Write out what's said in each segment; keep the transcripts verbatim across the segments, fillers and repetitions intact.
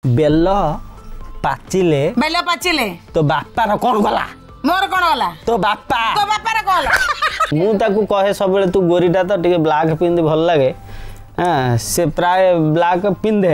Bell पाचिले bell पाचिले तो बापार कौन गला मोर कौन गला तो बापा तो बापार कौन गला मु ताकू कहे सब बेले तू गोरीटा तो टिके ब्लैक पिंदी भल लागे हां से प्राय ब्लैक पिंधे।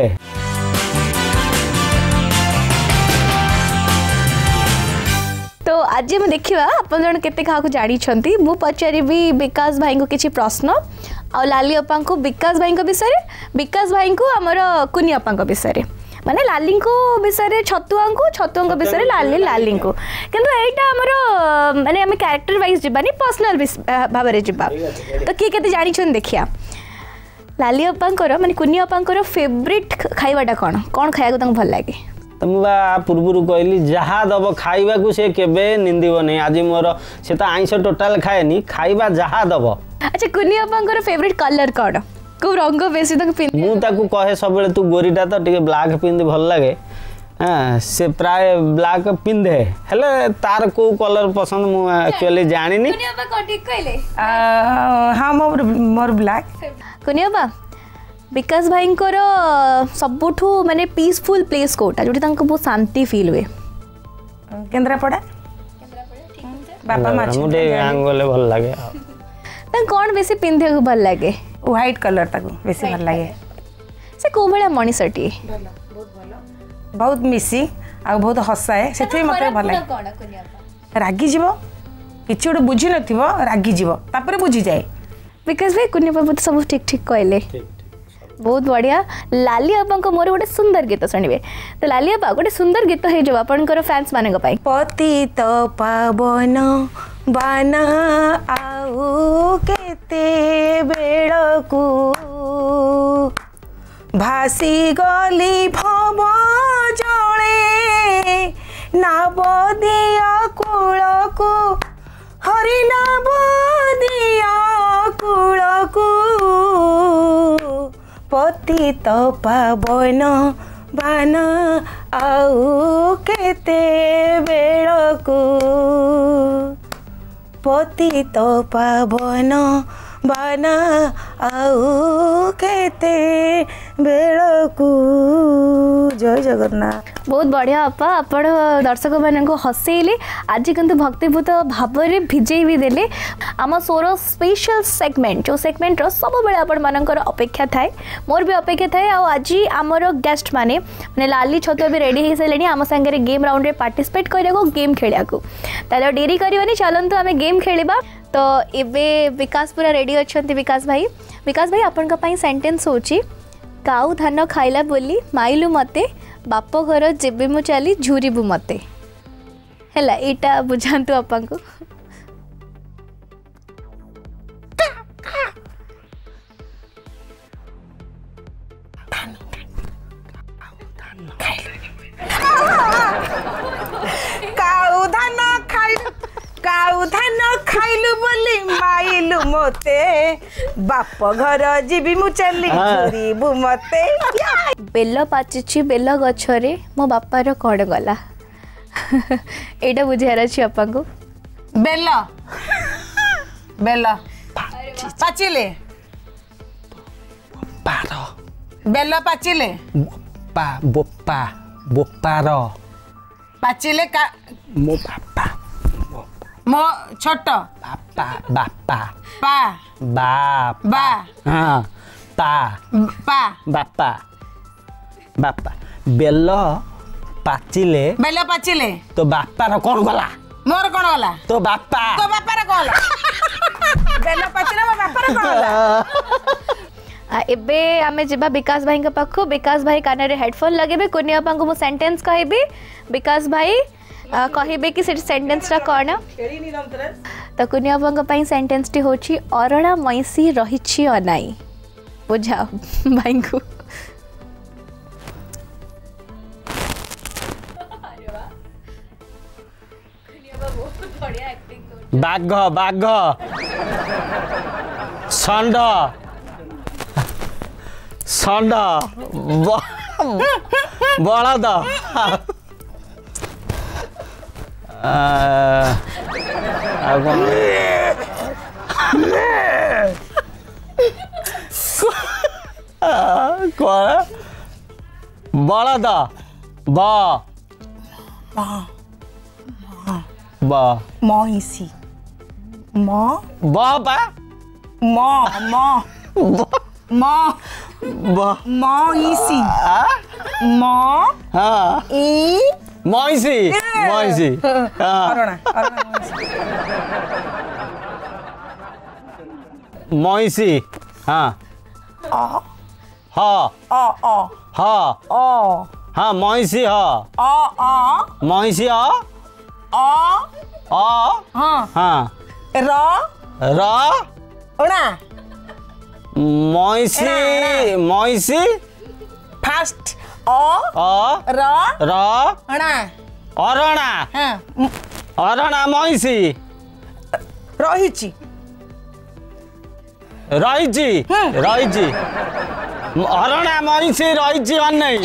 तो आज हम देखा आप जन केते क्या जानी मु पचारि विकास भाई को किसी प्रश्न आ लाली अपा को विकास भाई विषय विकास भाई को आमर कुनी अपा विषय माने लाली को विषय छतुआ को छतुआ विषय लाली लाली को किंतु एटा हमर माने हम कैरेक्टर वाइज जीवानी पर्सनल भाव में जीवा तो किए केते जानी छन देखिया लाली अपांकर माने कुनी अपांकर फेवरेट खाइबाटा कौन कौन खाया को भल लगे तो मुझे पूर्व कहली जहाँ दब खाइबा को से केबे निंदिब नहीं आज मोर से तो आइंस टोटाल खाएनी खाइबा जहाँ दब। अच्छा कुनी अपांकर फेवरेट कलर कौन को रंग बेसी तक पिन मु ताकू कहे सब बेले तू गोरीटा तो टिके ब्लैक पिंदी भल लागे हां से प्राय ब्लैक पिंधे हेले तार को कलर पसंद मु एक्चुअली जानि नी कुनी अपा को ठीक कहले हां मोर मोर ब्लैक कुनी अपा विकास भाई को सबुठू माने पीसफुल प्लेस कोटा जोटी तांको बहुत शांति फील हुए केंद्रापड़ा बापा माछ मुटे आंगले भल लागे ता कौन बेसी पिंधे को भल लागे व्हाइट कलर ताको बेसी भल लागे से को भला मनीषटी बहुत मिसी आ बहुत हसाए सेथि मते भल लागे रागी जीवो किछि ओड बुझी नथिबो रागी जीवो तापर बुझी जाए विकास भाई कुनी बाबू सब ठीक ठीक कहले बहुत बढ़िया लाली आपा को मोर गोटे सुंदर गीत शुणवे तो लाली आपा गोटे सुंदर गीत है जो आपनकर फैंस माने पाई पतित पावन बाना आउ केते बेळकू भासी गली भव जळे नाब दिया कूलकू हरि नाब दिया कूलकू पतित पावन बाना आउ केते बेळकू पतित पावन बाना आउ केते बेळकू जय जगन्नाथ। बहुत बढ़िया आपा आपण दर्शक मान को हसैले आज किंतु भक्तिभूत भाव में भिजई भी देले आम सोर स्पेशल सेगमेंट जो सेगमेंट रो सब बेले आपण मानकर अपेक्षा थाए मोर भी अपेक्षा थाए आ आज आमर गेस्ट माने माने लाली छतु भी रेडी हो सारे आम संगे गेम राउंड रे पार्टिसिपेट करिया गेम खेलिया को ताले डेरी करबानी चलंतु आमे गेम खेलिबा। तो एबे विकास पूरा रेडी अछंती विकास भाई विकास भाई आपण का पई सेंटेंस होची काऊ धान खाइला बोली माइलु मते बाप घर जेबे मु चली झुरीबु मते हैला एटा बुझांतु अपन को काऊ धान खाइ काऊ धान खाइलु बोली माइलु मते बाप घर जीबी मु चली झुरीबु मते बेल पाचिछि बेल गछरे मो बापार कौन गला एटा बुझार अछि अपन को बेल बेल पाचिले पारो बेल पाचिले बोपा बोपा बोपार पाचिले का मो बापा मो छोट बापा बापा पा बाप बा हाँ पा पा बापा बापा बेल पाचिले बेल पाचिले तो बापार कौन गला मोर कौन गला तो बापा तो बापार कौन गला बेल पाचिले मो बापार कौन गला। एबे आमे जेबा विकास भाई के पाखो विकास भाई कान रे हेडफोन लगेबे कोनी आपा को मो सेंटेंस कहबे विकास भाई कहबे कि से सेंटेंस रा कोन तो कोनी आपा को पई सेंटेंस टी होची अरणा मैसी रहिछि अनाई बुझा भाई को बाघ बाघ षंड षंड बलद कौन बलद ब ब मईसी म ब पा म म म ब मईसी आ म हाँ ई मईसी मईसी हाँ अरुणा अरुणा मईसी मईसी हाँ अ हाँ अ अ हाँ अ हाँ मईसी हाँ अ अ मईसी हाँ अ अ हाँ हाँ र र उणा मईसी मईसी फास्ट अ अ र र उणा अरणा हाँ अरणा मईसी रहिची रहीची रहीची अरणा मईसी रहीची अनै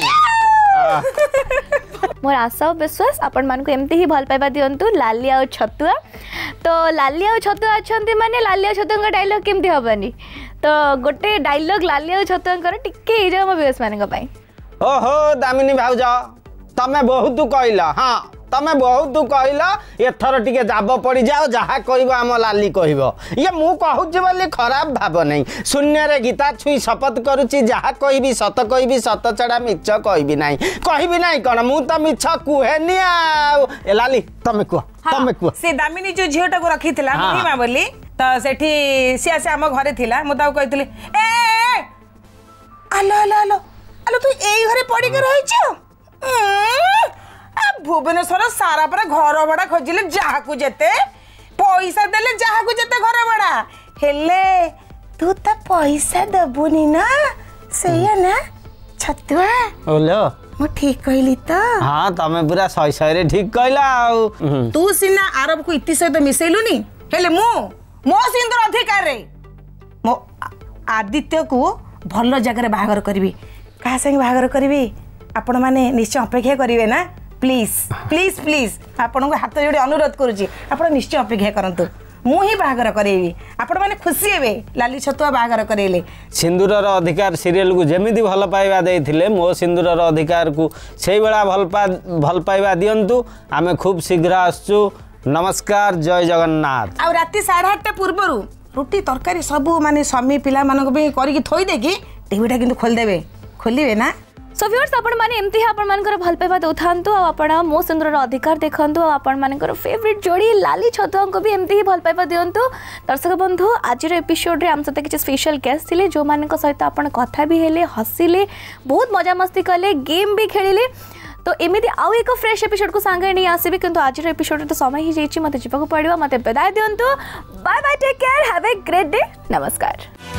मोर आशा और विश्वास आपण मानक एमती ही भल पाइबा दियंतु लाली आ छतुआ तो लाली आ छतुआ अछंती माने लाली आ छतुआ डायलॉग केमती हबनी तो गोटे डायलॉग लाली आ छतुआ टिके हे जा म व्यूअर्स मानक पई ओहो दामिनी भाउज तमे बहुत कहला हाँ तमे बहुत कहला एथर टिके जाब पड़ी जाओ जहाँ कहब आम लाली कहब ये मु कहूची बोली खराब भाव नहीं शून्य रे गीता छुई शपथ करुची जहाँ कहबी सत कहबी सत छड़ा मिछ कहबी नहीं कहबी नहीं कौन मु तो मिछ कुहेनी आउ ए लाली तमे कुह तमे कुह से दामिनी जो झीटा को रखी थिला हाँ। महिमा बोली तो सेठी सी आसे हम घरे थिला मु ताऊ कहतली ए आलो आलो आलो आलो तू एई घरे पड़ी के रहिछ भुवनेश्वर सारा पर घर भड़ा खोजिले जहाँ को जेते पैसा देले जहाँ को जेते घर भड़ा हेले तू तो पैसा दबुनी ना सही ना छतुआ बोलो मु ठीक कहली तो हाँ तमे पूरा सही सही रे ठीक कहला आउ तू सिना आरब को इति सहित मिसेलुनी हेले मु मो सिंदूर अधिकार रे मो आदित्य को भल जगह बाहागर करी क्या संगे बाहागर करी आपण मैंने निश्चय अपेक्षा करेंगे ना प्लीज प्लीज प्लीज आपण को हाथ जोड़ी अनुरोध करुच्ची आप निश्चय अपेक्षा करंतु मु ही बाहागर करेबी आपण मैंने खुशी हेबे लाली छतुआ बाहागर करेले सिंदूरर अधिकार सीरियल को जमीती भल पाइबा देथिले मो सिंदूरर अधिकार को से बेला भल पा भल पाइबा दियंतु आमे खूब शीघ्र आसचु नमस्कार जय जगन्नाथ आ राति साढ़े आठटा पूर्व रुटी तरकारी सब माने स्वामी पिला मानक भी करके थोई देकी टीवीटा किंतु खोल देबे खोलिबे ना सो व्यूअर्स आपण माने एमती आपण मानकर भल पाइबा दउथांतु आ आपण मो सुंदर अधिकार देखंतु आपण मानकर फेवरेट जोड़ी लाली छतुआ को भी एमती ही भल पाइबा दियंतु दर्शक बंधु आज एपिसोड रे हम सते किछ स्पेशल गेस्ट थिले जो मानक सहित आपण कथा भी हेले हसिले बहुत मजा मस्ती कले गेम भी खेलिले तो एमिति आउ एक फ्रेश एपिसोड को सांगे नहीं आसीबे किंतु आज एपिसोड तो समय ही जेछि मते जिबा को पड़िबा मते विदाय दियंतु bye bye take care have a great day नमस्कार।